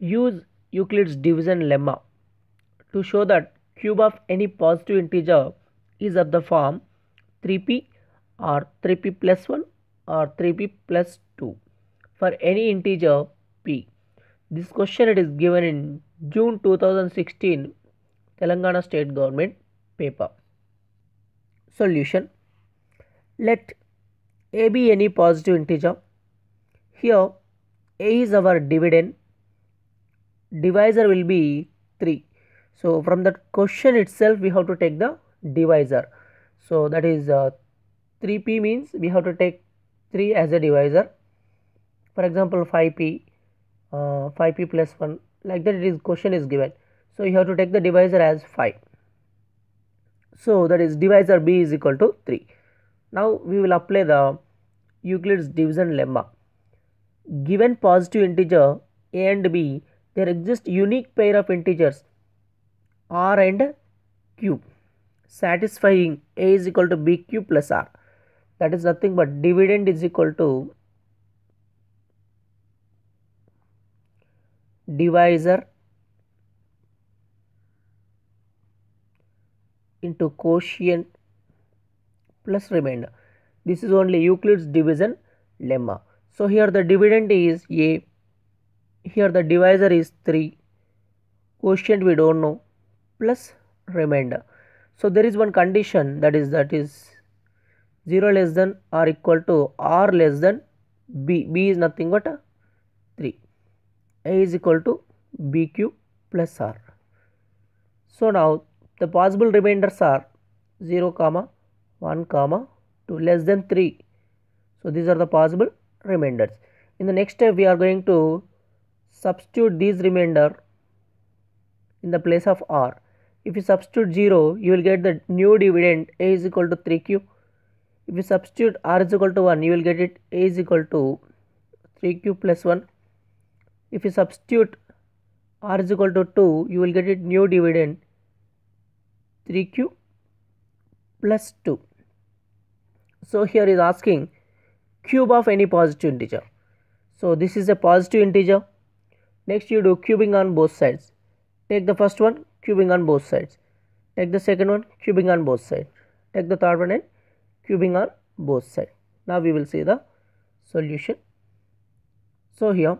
Use Euclid's division lemma to show that cube of any positive integer is of the form 3p or 3p plus 1 or 3p plus 2 for any integer p. This question it is given in June 2016 Telangana State Government paper. Solution. Let a be any positive integer. Here a is our dividend. Divisor will be 3. So from the question itself we have to take the divisor. So that is 3p means we have to take 3 as a divisor. For example 5p, 5p plus 1, like that it is question is given. So you have to take the divisor as 5. So that is divisor b is equal to 3. Now we will apply the Euclid's division lemma. Given positive integer a and b, there exist unique pair of integers r and q satisfying a is equal to b cube plus r. That is nothing but dividend is equal to divisor into quotient plus remainder. This is only Euclid's division lemma. So here the dividend is a, here the divisor is 3, quotient we don't know, plus remainder. So there is one condition, that is 0 less than or equal to r less than b. B is nothing but 3. A is equal to b cube plus r. So now the possible remainders are 0 comma 1 comma 2 less than 3. So these are the possible remainders. In the next step we are going to substitute these remainder in the place of r. If you substitute 0, you will get the new dividend a is equal to 3 cube. If you substitute r is equal to 1, you will get it a is equal to 3 cube plus 1. If you substitute r is equal to 2, you will get it new dividend 3 cube plus 2. So here is asking cube of any positive integer. So this is a positive integer. Next you do cubing on both sides. Take the first one, cubing on both sides. Take the second one, cubing on both sides. Take the third one and cubing on both sides. Now we will see the solution. So here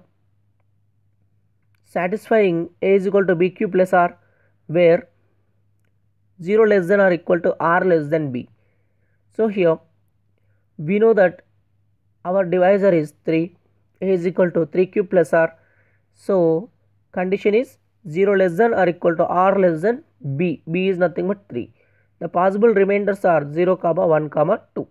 satisfying a is equal to b cube plus r, where 0 less than or equal to r less than b. So here we know that our divisor is 3, a is equal to 3 cube plus r. So condition is 0 less than or equal to r less than b. B is nothing but 3. The possible remainders are 0 comma 1 comma 2.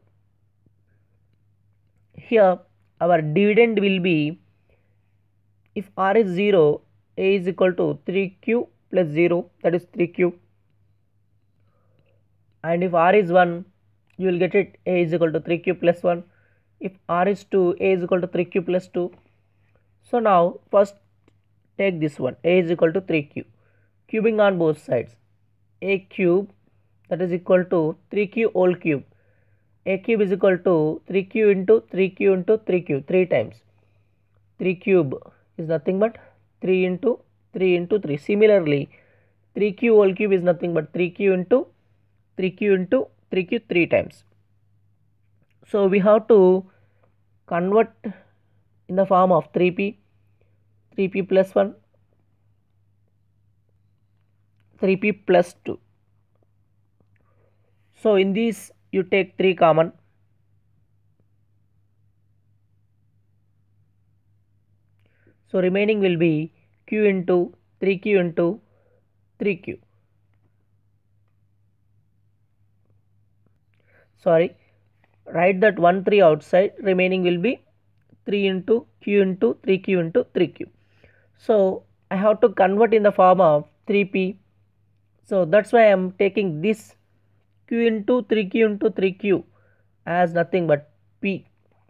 Here our dividend will be, if r is 0, a is equal to 3 cube plus 0, that is 3 cube. And if r is 1, you will get it a is equal to 3 cube plus 1. If r is 2, a is equal to 3 cube plus 2. So now first take this one, a is equal to 3 cube. Cubing on both sides. A cube, that is equal to 3 cube whole cube. A cube is equal to 3 cube into 3 cube into 3 cube, 3 times. 3 cube is nothing but 3 into 3 into 3. Similarly, 3 cube whole cube is nothing but 3 cube into 3 cube into 3 cube 3 times. So we have to convert in the form of 3p, 3p plus 1, 3p plus 2. So in these you take 3 common. So remaining will be q into 3q into 3q. Sorry, write that 1 3 outside, remaining will be 3 into q into 3q into 3q. So I have to convert in the form of 3p. So that's why I am taking this q into 3q into 3q as nothing but p.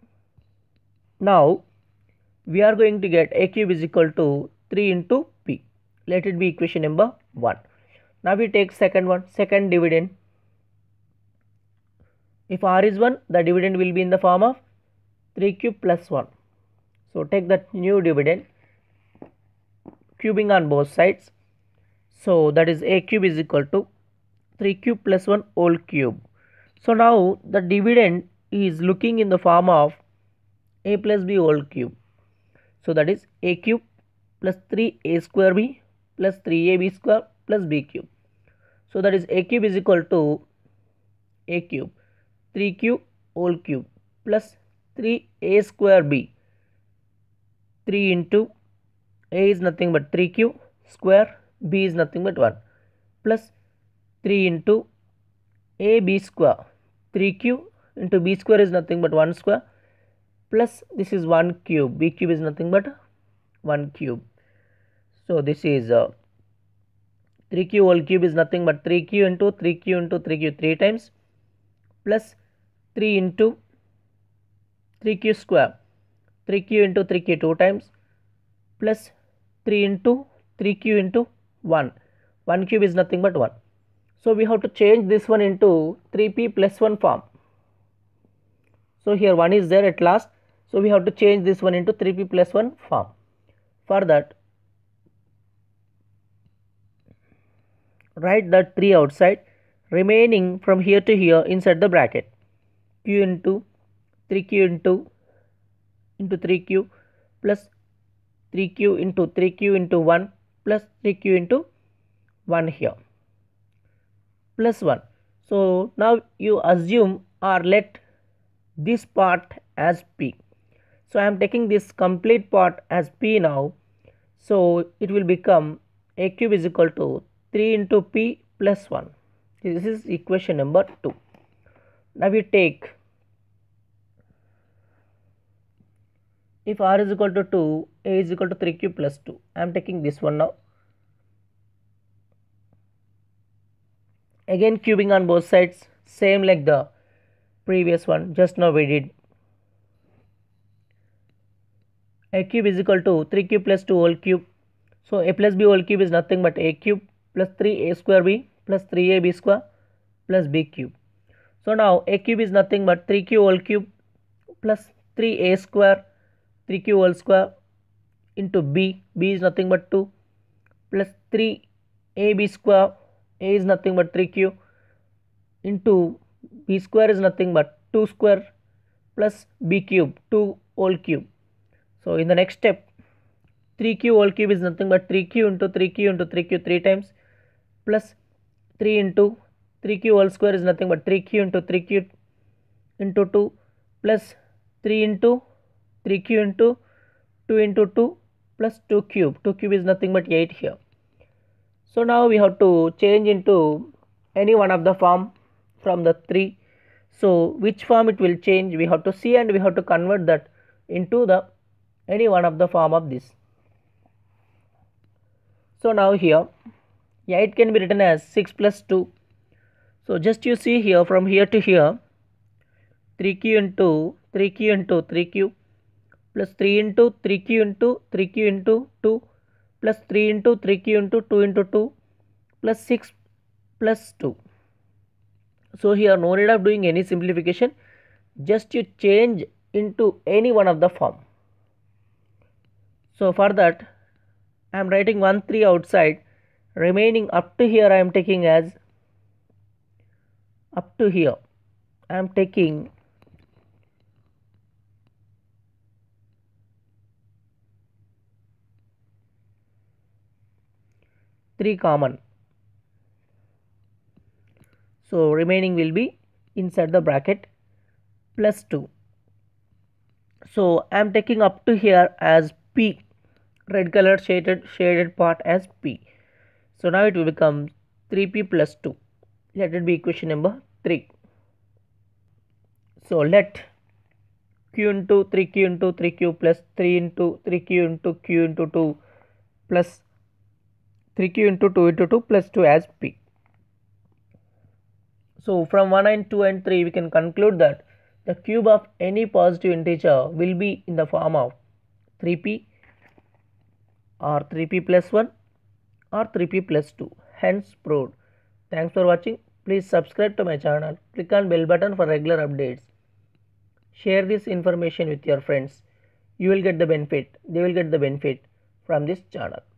Now we are going to get a cube is equal to 3 into p. Let it be equation number 1. Now we take second one, second dividend. If r is 1, the dividend will be in the form of 3 cube plus 1. So take that new dividend cubing on both sides. So that is a cube is equal to 3 cube plus 1 whole cube. So now the dividend is looking in the form of a plus b whole cube. So that is a cube plus 3a square b plus 3ab square plus b cube. So that is a cube is equal to a cube 3q whole cube plus 3a square b, 3 into a is nothing but 3q square, b is nothing but 1, plus 3 into ab square, 3q into b square is nothing but 1 square, plus this is 1 cube, b cube is nothing but 1 cube. So this is 3q whole cube is nothing but 3q into 3q into 3q 3 times, plus 3 into 3q square, 3q into 3q 2 times, plus 3 into 3q into 1, 1 cube is nothing but 1. So we have to change this one into 3p plus 1 form. So here 1 is there at last, so we have to change this one into 3p plus 1 form. For that, write that 3 outside, remaining from here to here inside the bracket, q into 3q into 3q plus 3q into 1 plus 3q into 1 here plus 1. So now you assume or let this part as p. So I am taking this complete part as p now. So it will become a cube is equal to 3 into p plus 1. This is equation number 2. Now we take, if r is equal to 2, a is equal to 3q plus 2. I am taking this one now. Again cubing on both sides, same like the previous one, just now we did. A cube is equal to 3q plus 2 whole cube. So a plus b whole cube is nothing but a cube plus 3a square b plus 3ab square plus b cube. So now a cube is nothing but 3q whole cube plus 3a square, 3q whole square into b, b is nothing but 2 plus 3ab square, a is nothing but 3q into b square is nothing but 2 square plus b cube, 2 whole cube. So in the next step, 3q whole cube is nothing but 3q into 3q into 3q 3 times plus 3 into 3q whole square is nothing but 3q into 3q into 2 plus 3 into 3q into 2 into 2 plus 2 cube. 2 cube is nothing but 8 here. So now we have to change into any one of the form from the 3. So which form it will change, we have to see, and we have to convert that into the any one of the form of this. So now here 8 can be written as 6 plus 2. So just you see here, from here to here, 3q into 3q plus 3 into 3q into 2 plus 3 into 3q into 2 into 2 plus 6 plus 2. So here no need of doing any simplification, just you change into any one of the form. So for that I am writing 1 3 outside, remaining up to here I am taking as up to here I am taking 3 common. So remaining will be inside the bracket plus 2. So I am taking up to here as p, red color shaded part as p. So now it will become 3p plus 2. Let it be equation number 3. So let q into 3q into 3q plus 3 into 3q into q into 2 plus 3q into 2 into 2 plus 2 as p. So from 1 and 2 and 3 we can conclude that the cube of any positive integer will be in the form of 3p or 3p plus 1 or 3p plus 2. Hence proved. Thanks for watching. Please subscribe to my channel. Click on bell button for regular updates. Share this information with your friends. You will get the benefit. They will get the benefit from this channel.